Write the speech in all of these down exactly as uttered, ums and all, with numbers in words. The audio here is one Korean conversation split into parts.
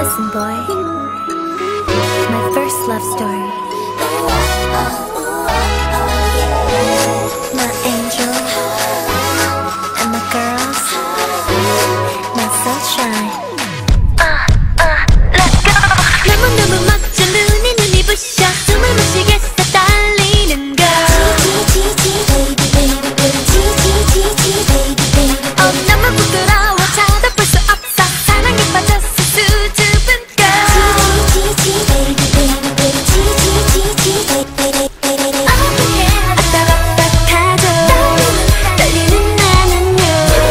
Listen, boy, my first love story. My angel and my girls, my sunshine. Uh, uh, let's go. 너무너무 멋져 눈이 눈이 부셔 숨을 못 쉬겠어 떨리는 걸. 어 너무 부끄러워 쳐다볼 수 없어 사랑에 빠졌어 수줍은 걸. 아따갑딱하죠 떨리는 나는요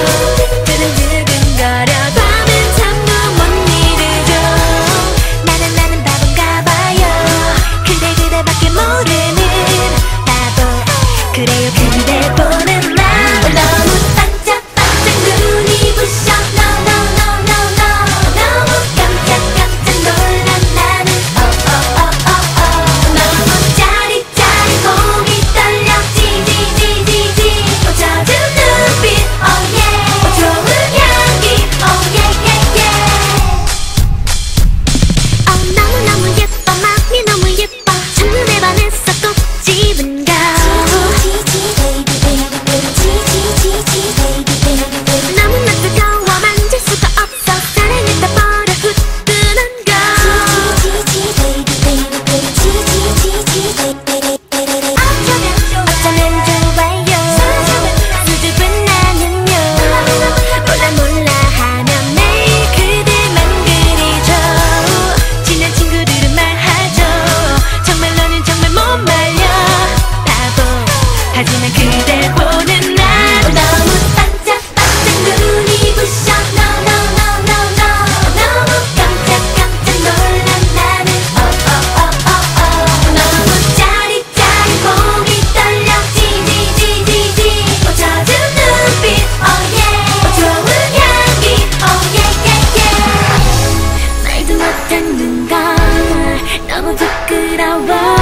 두근두근거려 밤은 잠도 못 이루죠. 나는 나는 바본가 봐요. 그대 그대밖에 모르는 바보. 그래요 그대 보는 나 너무 반짝반짝 눈이 부셔 No no no no no 너무 깜짝깜짝 놀란 나는 Oh oh oh oh oh 너무 짜릿짜릿 몸이 떨려 지지지지지 꽂혀준 눈빛 Oh yeah 어 좋은 향기 Oh yeah yeah yeah Oh 너무너무 예뻐 맘이 너무 예뻐 첫눈에 반했어 꼭 집은 가 너무나 뜨거워 만질 수가 없어 사랑했다 버려 후끈한 걸. 어쩌면 좋아요 수줍은 나는요 몰라 몰라 하면 매일 그대만 그리죠. 친한 친구들은 말하죠 정말 너는 정말 못 말려 바보. 하지만 그대 보는 나 너무 반짝반짝 눈이 부셔 No no no no no 너무 깜짝깜짝 놀란 나는 Oh oh oh oh oh 너무 짜릿짜릿 몸이 떨려 지지지지지 꽂혀준 눈빛 Oh yeah 어 좋은 향기 Oh yeah yeah yeah 말도 못한 눈걸 너무 부끄러워